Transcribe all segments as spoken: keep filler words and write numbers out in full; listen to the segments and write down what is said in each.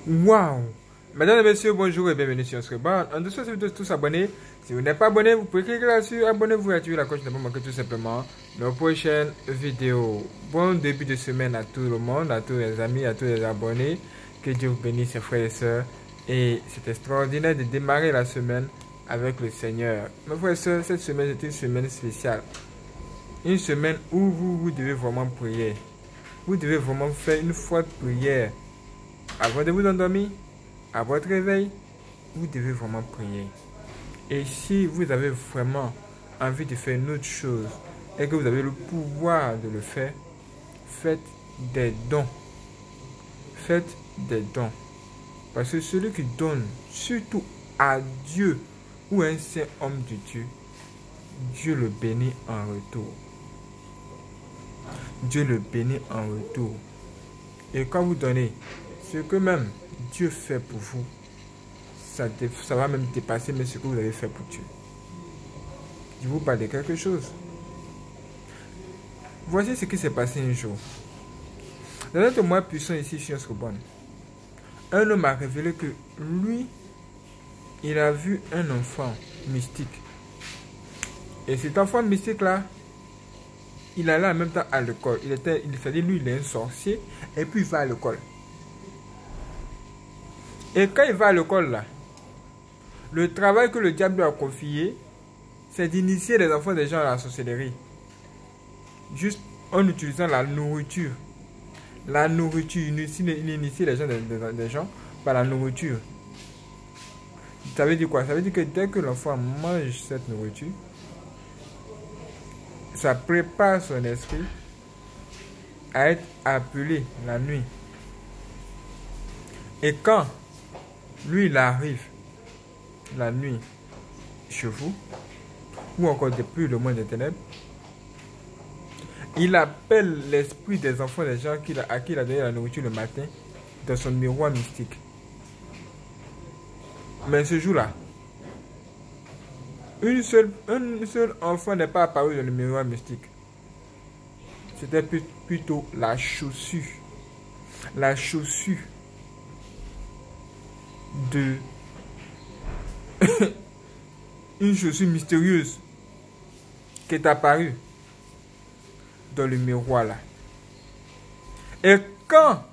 Waouh! Mesdames et messieurs, bonjour et bienvenue sur ce banc. En dessous, de tous abonnés. Si vous n'êtes pas abonné, vous pouvez cliquer là-dessus, abonnez-vous et activez la cloche de ne pas manquer tout simplement nos prochaines vidéos. Bon début de semaine à tout le monde, à tous les amis, à tous les abonnés. Que Dieu vous bénisse, frères et sœurs. Et c'est extraordinaire de démarrer la semaine avec le Seigneur. Mes frères et sœurs, cette semaine est une semaine spéciale. Une semaine où vous, vous devez vraiment prier. Vous devez vraiment faire une forte prière. Avant de vous endormir, à votre réveil, vous devez vraiment prier. Et si vous avez vraiment envie de faire une autre chose et que vous avez le pouvoir de le faire, faites des dons. Faites des dons. Parce que celui qui donne, surtout à Dieu ou un saint homme de Dieu, Dieu le bénit en retour. Dieu le bénit en retour. Et quand vous donnez, ce que même Dieu fait pour vous, ça, ça va même dépasser mais ce que vous avez fait pour Dieu. Je vous parle de quelque chose. Voici ce qui s'est passé un jour. Dans notre mois puissant ici sur Sorbonne, un homme a révélé que lui, il a vu un enfant mystique. Et cet enfant mystique-là, il allait en même temps à l'école. Il était, il faisait lui, il est un sorcier, et puis il va à l'école. Et quand il va à l'école là, le travail que le diable lui a confié, c'est d'initier les enfants des gens à la sorcellerie. Juste en utilisant la nourriture. La nourriture, il initie, il initie les gens des, des, des gens par la nourriture. Ça veut dire quoi? Ça veut dire que dès que l'enfant mange cette nourriture, ça prépare son esprit à être appelé la nuit. Et quand lui il arrive la nuit chez vous, ou encore depuis le monde des ténèbres, il appelle l'esprit des enfants des gens qui, à qui il a donné la nourriture le matin dans son miroir mystique. Mais ce jour-là, une seule, un seul enfant n'est pas apparu dans le miroir mystique. C'était plutôt la chaussure. La chaussure de une chaussure mystérieuse qui est apparue dans le miroir là. Et quand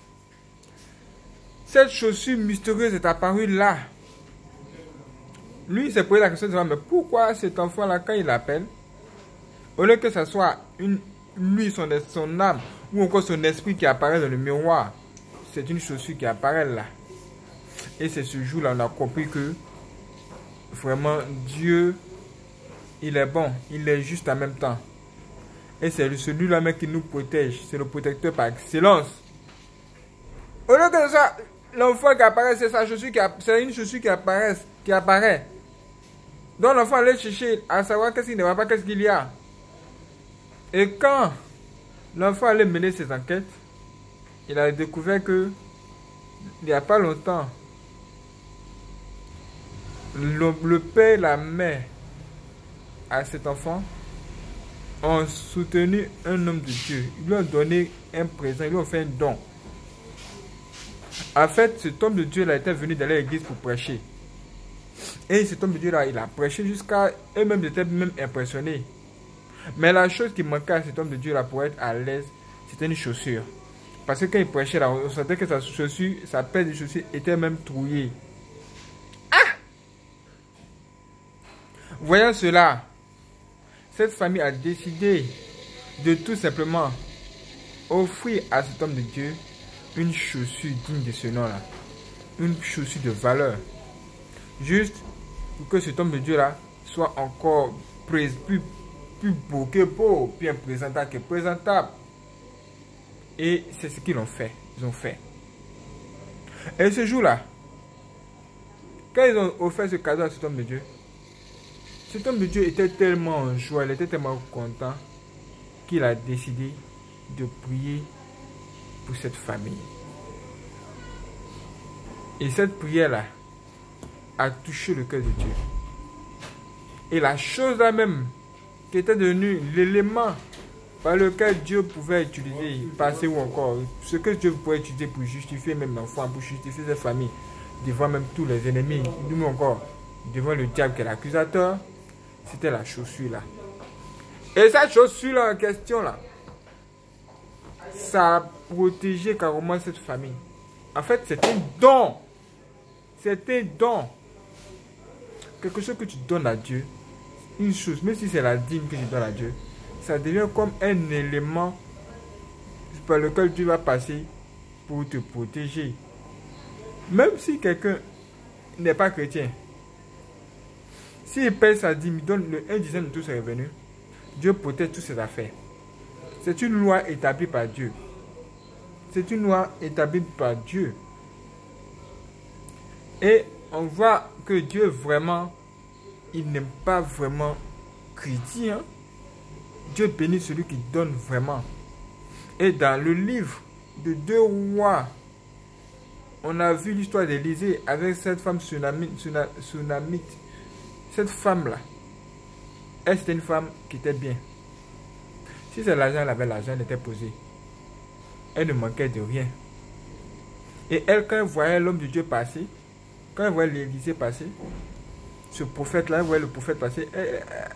cette chaussure mystérieuse est apparue là, lui il s'est posé la question de savoir, mais pourquoi cet enfant là, quand il appelle, au lieu que ce soit une, lui, son, son âme ou encore son esprit qui apparaît dans le miroir, c'est une chaussure qui apparaît là. Et c'est ce jour là on a compris que vraiment Dieu, il est bon, il est juste en même temps. Et c'est celui-là même qui nous protège. C'est le protecteur par excellence. Au lieu que ça, l'enfant qui apparaît, c'est sa chaussure qui c'est une chaussure qui apparaît, qui apparaît. Donc l'enfant allait chercher à savoir qu'est-ce qu'il ne va pas, qu'est-ce qu'il y a. Et quand l'enfant allait mener ses enquêtes, il a découvert que il n'y a pas longtemps, le, le père et la mère à cet enfant ont soutenu un homme de Dieu. Ils lui ont donné un présent, ils lui ont fait un don. En fait, cet homme de Dieu là était venu dans l'église pour prêcher. Et cet homme de Dieu là, il a prêché jusqu'à eux-mêmes étaient même impressionnés. Mais la chose qui manquait à cet homme de Dieu là pour être à l'aise, c'était une chaussure. Parce que quand il prêchait là, on sentait que sa chaussure, sa paire de chaussures était même trouillée. Ah! Voyant cela, cette famille a décidé de tout simplement offrir à cet homme de Dieu une chaussure digne de ce nom-là. Une chaussure de valeur. Juste pour que cet homme de Dieu-là soit encore plus, plus, plus beau que beau, bien présentable que présentable. Et c'est ce qu'ils ont fait. Ils ont fait. Et ce jour-là, quand ils ont offert ce cadeau à cet homme de Dieu, cet homme de Dieu était tellement en joie, il était tellement content qu'il a décidé de prier pour cette famille. Et cette prière-là a touché le cœur de Dieu. Et la chose là même, qui était devenue l'élément par lequel Dieu pouvait utiliser, passer ou encore, ce que Dieu pouvait utiliser pour justifier même l'enfant, pour justifier sa famille, devant même tous les ennemis, nous encore, devant le diable qui est l'accusateur, c'était la chaussure là. Et cette chaussure là en question là, ça a protégé carrément cette famille. En fait, c'est un don. C'est un don. Quelque chose que tu donnes à Dieu, une chose, même si c'est la dîme que tu donnes à Dieu, ça devient comme un élément par lequel tu vas passer pour te protéger. Même si quelqu'un n'est pas chrétien, s'il paye sa dîme, il donne le un dixième de tous ses revenus, Dieu protège toutes ses affaires. C'est une loi établie par Dieu. C'est une loi établie par Dieu. Et on voit que Dieu vraiment, il n'aime pas vraiment crédit. Hein? Dieu bénit celui qui donne vraiment. Et dans le livre de deux rois, on a vu l'histoire d'Élisée avec cette femme tsunamite. tsunamite. Cette femme-là, elle c'était une femme qui était bien. Si c'est l'argent, elle avait l'argent, elle était posée. Elle ne manquait de rien. Et elle, quand elle voyait l'homme de Dieu passer, quand elle voyait l'Élysée passer, ce prophète-là, elle voyait le prophète passer, elle, elle,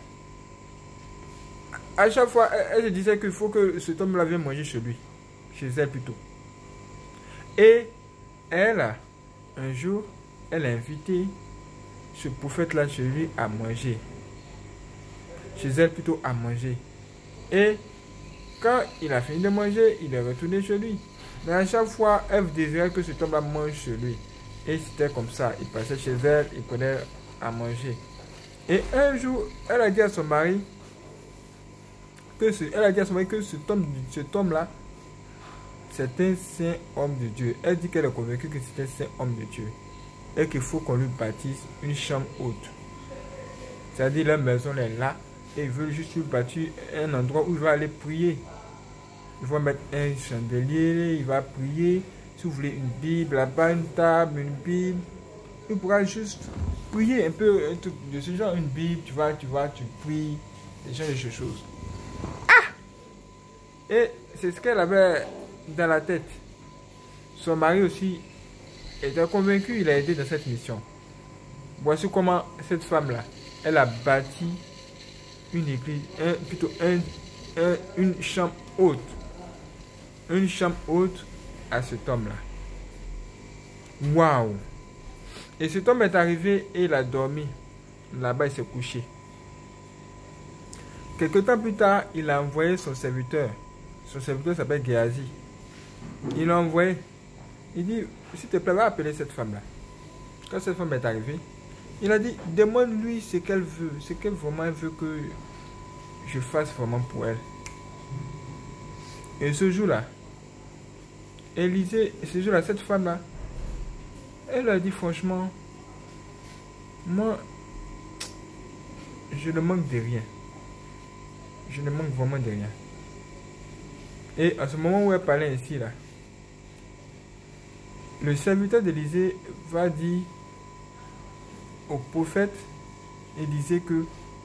à chaque fois, elle, elle se disait qu'il faut que cet homme-là vienne manger chez lui, chez elle plutôt. Et elle, un jour, elle a invité ce prophète-là chez lui à manger. Chez elle plutôt à manger. Et quand il a fini de manger, il est retourné chez lui. Mais à chaque fois, elle désirait que cet homme-là mange chez lui. Et c'était comme ça. Il passait chez elle, il prenait à manger. Et un jour, elle a dit à son mari que ce, elle a dit à son mari que cet homme, cet homme-là, c'est un saint homme de Dieu. Elle dit qu'elle est convaincue que c'est un saint homme de Dieu. Et qu'il faut qu'on lui bâtisse une chambre haute. C'est-à-dire la maison est là. Et ils veulent juste lui bâtir un endroit où il va aller prier. Il va mettre un chandelier, il va prier. Si vous voulez une Bible, là-bas une table, une Bible. Il pourra juste prier un peu un truc de ce genre, une Bible, tu vas, tu vas, tu pries, des gens de ces choses. Ah! Et c'est ce qu'elle avait dans la tête. Son mari aussi était convaincu, il a aidé dans cette mission. Voici comment cette femme-là, elle a bâti une église, un, plutôt un, un, une chambre haute. Une chambre haute à cet homme-là. Waouh! Et cet homme est arrivé et il a dormi. Là-bas, il s'est couché. Quelque temps plus tard, il a envoyé son serviteur. Son serviteur s'appelle Géasi. Il l'a envoyé. Il dit, s'il te plaît, va appeler cette femme-là. Quand cette femme est arrivée, il a dit, demande-lui ce qu'elle veut. Ce qu'elle vraiment veut que je fasse vraiment pour elle. Et ce jour-là, Élisée, ce jour-là, cette femme-là, elle a dit franchement, moi, je ne manque de rien. Je ne manque vraiment de rien. Et à ce moment où elle parlait ainsi, là, le serviteur d'Élisée va dire au prophète Élisée que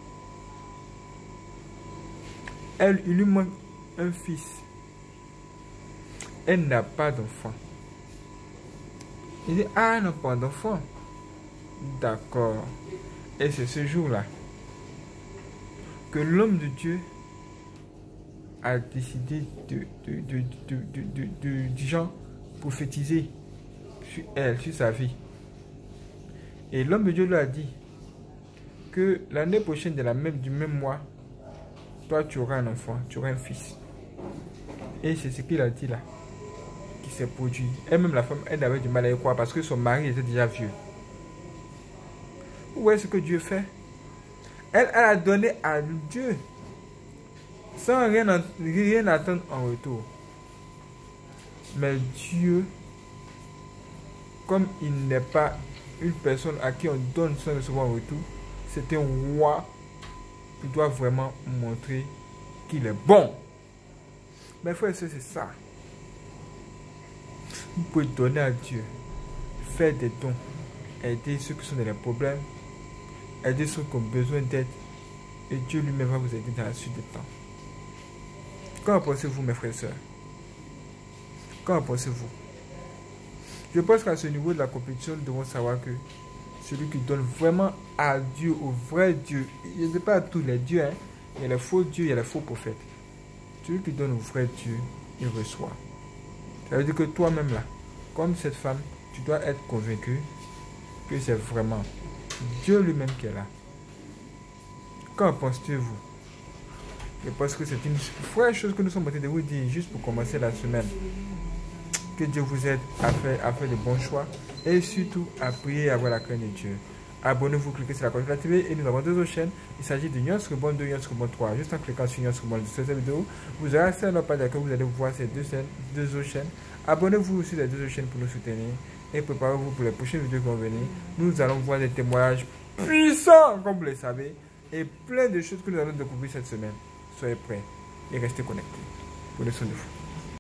elle, il lui manque un fils. Elle n'a pas d'enfant. Il dit, ah, elle n'a pas d'enfant. D'accord. Et c'est ce jour-là que l'homme de Dieu a décidé de, de, de, de, de, de, de, de genre, prophétiser sur elle, sur sa vie. Et l'homme de Dieu lui a dit que l'année prochaine, de la même, du même mois, toi tu auras un enfant, tu auras un fils. Et c'est ce qu'il a dit là, qui s'est produit. Elle-même, la femme, elle avait du mal à y croire parce que son mari était déjà vieux. Où est-ce que Dieu fait? Elle, elle a donné à Dieu sans rien, rien attendre en retour. Mais Dieu, comme il n'est pas une personne à qui on donne sans recevoir en retour, c'est un roi qui doit vraiment montrer qu'il est bon. Mais frère, c'est ça. Vous pouvez donner à Dieu, faire des dons, aider ceux qui sont dans les problèmes, aider ceux qui ont besoin d'aide, et Dieu lui-même va vous aider dans la suite du temps. Qu'en pensez-vous, mes frères et sœurs? Qu'en pensez-vous? Je pense qu'à ce niveau de la compétition, nous devons savoir que celui qui donne vraiment à Dieu, au vrai Dieu, il ne dit pas à tous les dieux, hein. Il y a les faux dieux, il y a les faux prophètes. Celui qui donne au vrai Dieu, il reçoit. Ça veut dire que toi-même là, comme cette femme, tu dois être convaincu que c'est vraiment Dieu lui-même qui est là. Qu'en pensez-vous? Je pense que c'est une vraie chose que nous sommes en train de vous dire juste pour commencer la semaine. Que Dieu vous aide à faire, à faire de bons choix et surtout à prier et à avoir la crainte de Dieu. Abonnez-vous, cliquez sur la cloche de la T V et nous avons deux autres chaînes. Il s'agit de Nyons Rebond deux, Nyons Rebond trois. Juste en cliquant sur Nyons Rebond sur cette vidéo, vous aurez accès à notre page d'accueil, vous allez voir ces deux, chaînes, deux autres chaînes. Abonnez-vous aussi les deux autres chaînes pour nous soutenir et préparez-vous pour les prochaines vidéos qui vont venir. Nous allons voir des témoignages puissants, comme vous le savez, et plein de choses que nous allons découvrir cette semaine. Soyez prêts et restez connectés. Prenez soin de vous.